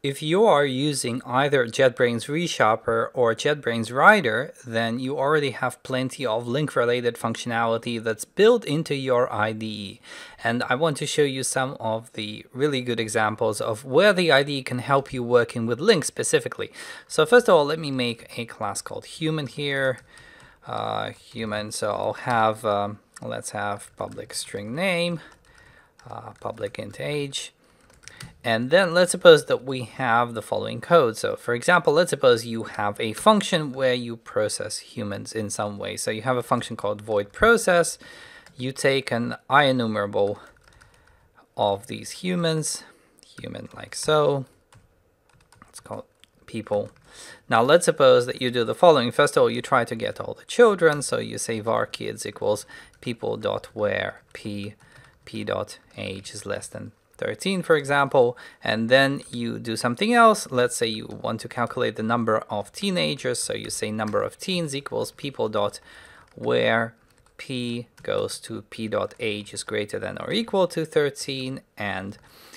If you are using either JetBrains ReShopper or JetBrains Rider, then you already have plenty of link-related functionality that's built into your IDE. And I want to show you some of the really good examples of where the IDE can help you working with links specifically. So first of all, let me make a class called human here. Human, so I'll have, let's have public string name, public int age. And then let's suppose that we have the following code. So for example, let's suppose you have a function where you process humans in some way. So you have a function called void process. You take an IEnumerable of these humans, human like so. Let's call it people. Now let's suppose that you do the following. First of all, you try to get all the children. So you say var kids equals people.where p.age is less than 13, for example, and then you do something else. Let's say you want to calculate the number of teenagers, so you say number of teens equals people.where p goes to p.age is greater than or equal to 13 and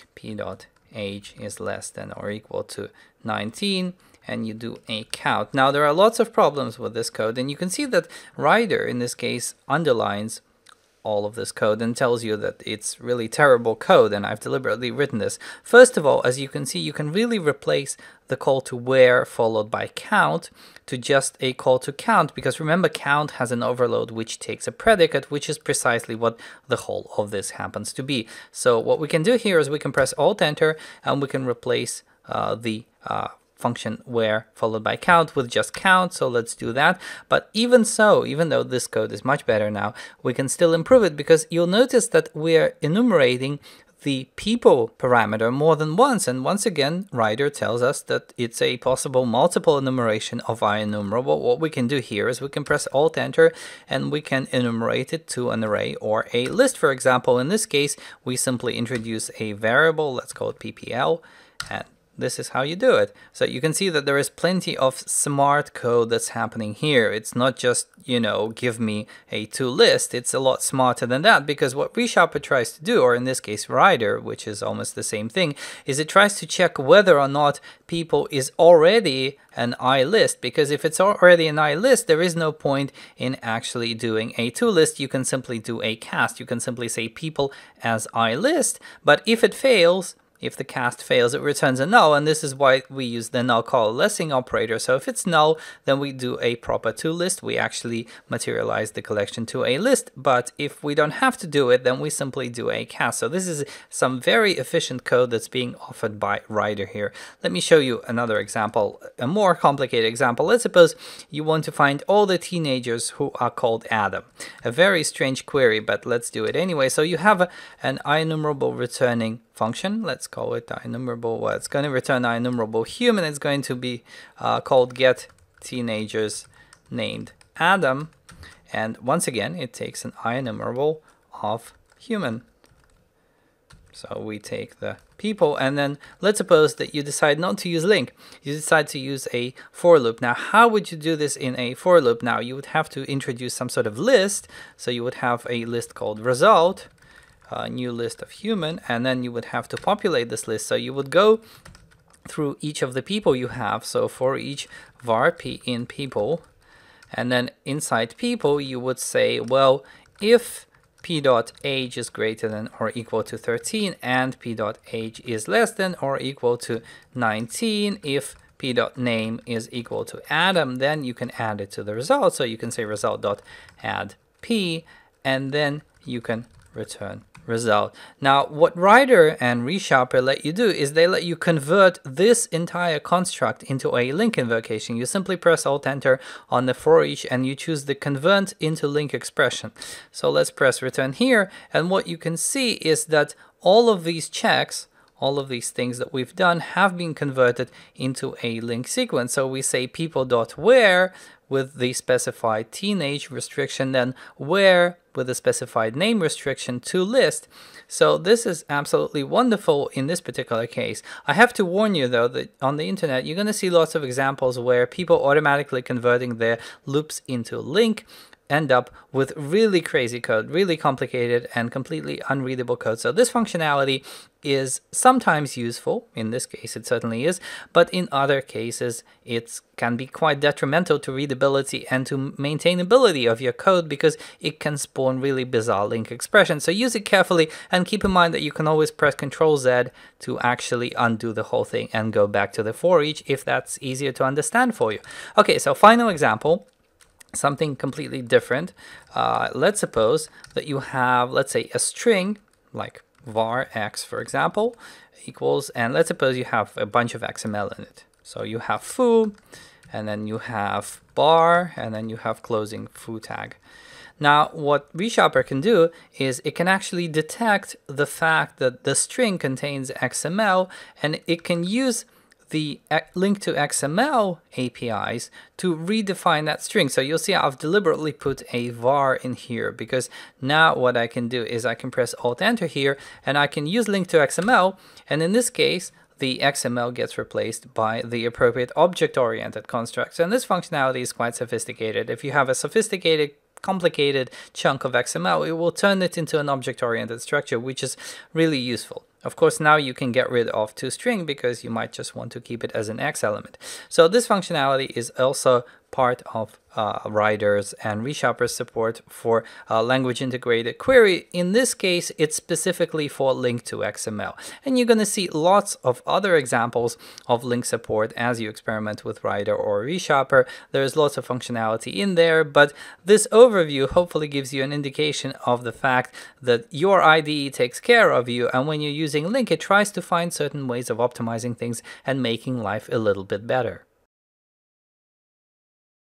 p.age is less than or equal to 19, and you do a count. Now there are lots of problems with this code, and you can see that Rider in this case underlines all of this code and tells you that it's really terrible code, and I've deliberately written this. First of all, as you can see, you can really replace the call to where followed by count to just a call to count, because remember, count has an overload which takes a predicate, which is precisely what the whole of this happens to be. So what we can do here is we can press Alt Enter and we can replace the function where followed by count with just count. So let's do that. But even so, even though this code is much better now, we can still improve it, because you'll notice that we're enumerating the people parameter more than once. And once again, Rider tells us that it's a possible multiple enumeration of IEnumerable. What we can do here is we can press Alt Enter and we can enumerate it to an array or a list. For example, in this case, we simply introduce a variable, let's call it PPL, and this is how you do it. So you can see that there is plenty of smart code that's happening here. It's not just, you know, give me a to list. It's a lot smarter than that, because what ReShopper tries to do, or in this case Rider, which is almost the same thing, is it tries to check whether or not people is already an iList, because if it's already an iList, there is no point in actually doing a to list. You can simply do a cast. You can simply say people as iList, but if it fails, if the cast fails, it returns a null, and this is why we use the null coalescing operator. So if it's null, then we do a proper to list. We actually materialize the collection to a list, but if we don't have to do it, then we simply do a cast. So this is some very efficient code that's being offered by Rider here. Let me show you another example, a more complicated example. Let's suppose you want to find all the teenagers who are called Adam. A very strange query, but let's do it anyway. So you have an IEnumerable returning function. Let's call it IEnumerable. Well, it's going to return IEnumerable human. It's going to be called get teenagers named Adam, and once again it takes an IEnumerable of human. So we take the people, and then let's suppose that you decide not to use link. You decide to use a for loop. Now, how would you do this in a for loop? Now, you would have to introduce some sort of list. So you would have a list called result, a new list of human, and then you would have to populate this list. So you would go through each of the people you have. So for each var p in people, and then inside people, you would say, well, if p.age is greater than or equal to 13 and p.age is less than or equal to 19, if p.name is equal to Adam, then you can add it to the result. So you can say result.add p, and then you can return result. Now, what Rider and ReShopper let you do is they let you convert this entire construct into a link invocation. You simply press Alt Enter on the for each and you choose the convert into link expression. So let's press return here, and what you can see is that all of these checks, all of these things that we've done have been converted into a link sequence. So we say people.where with the specified teenage restriction, then where with the specified name restriction to list. So this is absolutely wonderful in this particular case. I have to warn you though that on the internet you're going to see lots of examples where people automatically converting their loops into link. end up with really crazy code, really complicated and completely unreadable code. So this functionality is sometimes useful. In this case, it certainly is, but in other cases, it can be quite detrimental to readability and to maintainability of your code because it can spawn really bizarre LINQ expressions. So use it carefully and keep in mind that you can always press Ctrl-Z to actually undo the whole thing and go back to the for each if that's easier to understand for you. Okay, so final example. Something completely different. Let's suppose that you have, let's say, a string like var x, for example, equals, and let's suppose you have a bunch of XML in it. So you have foo, and then you have bar, and then you have closing foo tag. Now, what ReSharper can do is it can actually detect the fact that the string contains XML, and it can use the LINQ to XML APIs to redefine that string. So you'll see I've deliberately put a var in here because now what I can do is I can press Alt-Enter here and I can use LINQ to XML, and in this case the XML gets replaced by the appropriate object-oriented constructs. And this functionality is quite sophisticated. If you have a sophisticated complicated chunk of XML, it will turn it into an object-oriented structure, which is really useful. Of course, now you can get rid of toString because you might just want to keep it as an X element. So this functionality is also part of Rider's and ReSharper's support for language integrated query. In this case, it's specifically for LINQ to XML. And you're going to see lots of other examples of LINQ support as you experiment with Rider or ReSharper. There's lots of functionality in there, but this overview hopefully gives you an indication of the fact that your IDE takes care of you, and when you're using LINQ, it tries to find certain ways of optimizing things and making life a little bit better.